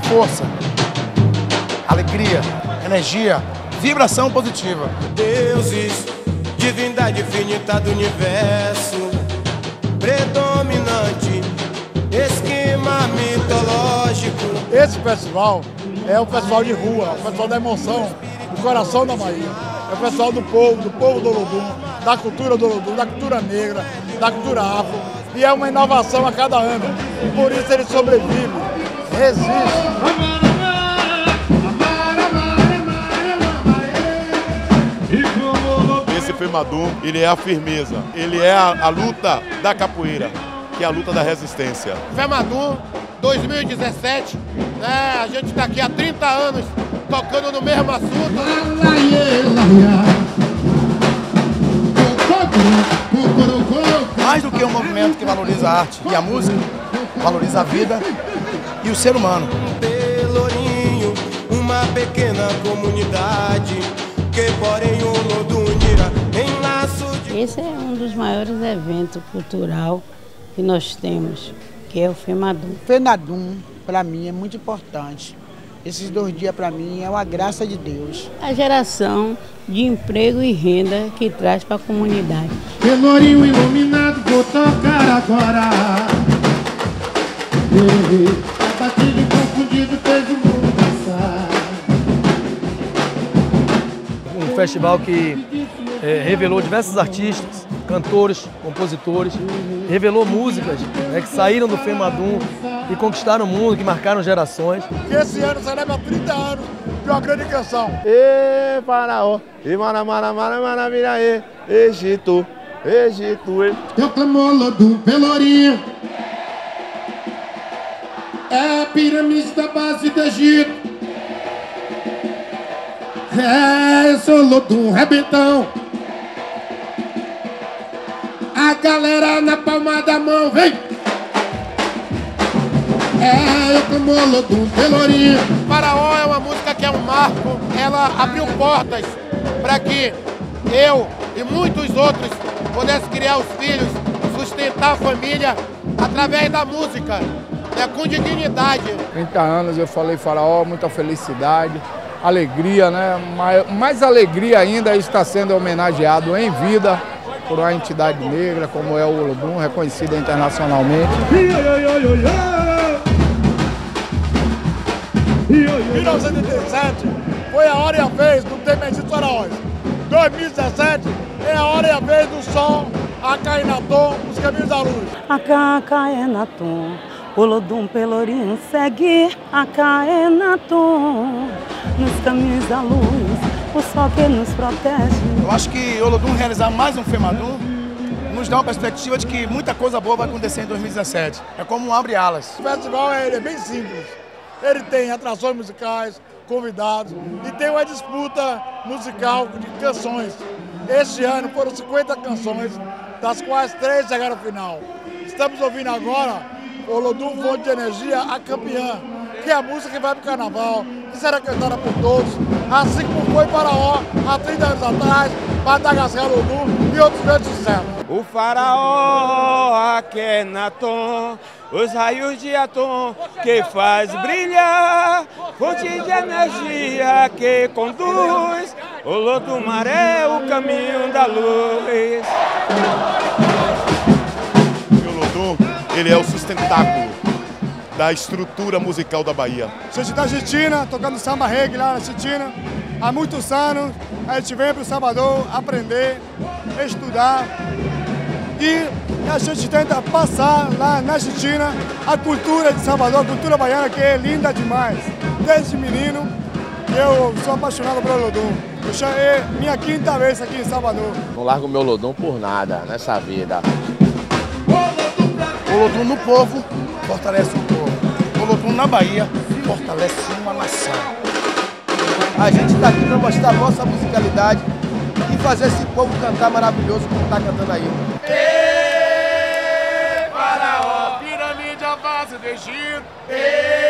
força, alegria, energia, vibração positiva. Deuses, divindade infinita do universo, predominante, esquema mitológico. Esse festival é o festival de rua, o festival da emoção, do coração da Bahia. É o festival do povo do Olodum, da cultura do Olodum, da cultura negra, da cultura afro. E é uma inovação a cada ano. E por isso ele sobrevive, resiste. Esse FEMADUM, ele é a firmeza, ele é a luta da capoeira, que é a luta da resistência. FEMADUM 2017, né? A gente está aqui há 30 anos tocando no mesmo assunto. Mais do que um movimento que valoriza a arte e a música, valoriza a vida e o ser humano. Pelourinho, uma pequena comunidade que porém Olodum unirá em laço de... Esse é um dos maiores eventos culturais que nós temos, que é o FEMADUM. FEMADUM, para mim, é muito importante. Esses 2 dias, para mim, é uma graça de Deus. A geração de emprego e renda que traz para a comunidade. Pelourinho iluminado, vou tocar agora. Batido e confundido, fez o mundo passar. Um festival que revelou diversos artistas, cantores, compositores, revelou músicas, né, que saíram do FEMADUM e conquistaram o mundo, que marcaram gerações. Que esse ano celebra 30 anos de uma grande canção. Ê, Faraó, e maravilha, Egito, Egito. Eu clamo Olodum, Pelourinho. É a pirâmide da base do Egito. É, eu sou Olodum, rebentão. A galera na palma da mão, vem! É, eu como Olodum, Pelourinho. Faraó é uma música que é um marco, ela abriu portas para que eu e muitos outros pudessem criar os filhos, sustentar a família através da música, né, com dignidade. 30 anos eu falei Faraó, muita felicidade, alegria, né? Mais alegria ainda está sendo homenageado em vida por uma entidade negra como é o Olodum, reconhecida internacionalmente. 1987 foi a hora e a vez do Temesi Faraós. 2017 é a hora e a vez do som Acaenaton, os caminhos da luz. Acaenaton, Olodum, Pelourinho segue Acaenaton, nos caminhos da luz, o sol que nos protege. Eu acho que Olodum realizar mais um FEMADUM nos dá uma perspectiva de que muita coisa boa vai acontecer em 2017. É como um abre-alas. O festival é bem simples. Ele tem atrações musicais, convidados e tem uma disputa musical de canções. Este ano foram 50 canções, das quais 3 chegaram ao final. Estamos ouvindo agora Olodum, Fonte de Energia, a campeã, que é a música que vai para o carnaval, que será cantada por todos, assim como foi Faraó há 30 anos atrás, Madagascar, Olodum e outros grandes sucessos. O Faraó, Akenaton, os raios de Atom que faz brilhar, fonte de energia que conduz, Olodum é o caminho da luz. O Olodum, ele é o sustentáculo da estrutura musical da Bahia. A gente está na Argentina, tocando samba reggae lá na Argentina, há muitos anos. A gente vem para o Salvador aprender, estudar e a gente tenta passar lá na Argentina a cultura de Salvador, a cultura baiana, que é linda demais. Desde menino eu sou apaixonado pelo Olodum. É minha 5ª vez aqui em Salvador. Não largo meu Olodum por nada nessa vida. Olodum no povo fortalece o povo. Olodum na Bahia fortalece uma nação. A gente está aqui para mostrar a nossa musicalidade e fazer esse povo cantar maravilhoso como está cantando aí. Faraó, pirâmide à base do Egito.